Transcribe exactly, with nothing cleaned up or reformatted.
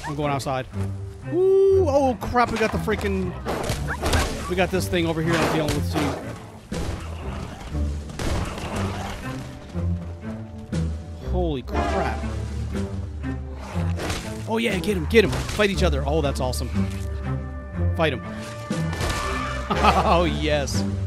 I'm going outside. Ooh, oh crap, we got the freaking... We got this thing over here I'm dealing with too. Holy crap. Oh yeah, get him, get him. Fight each other. Oh, that's awesome. Fight him. Oh, yes.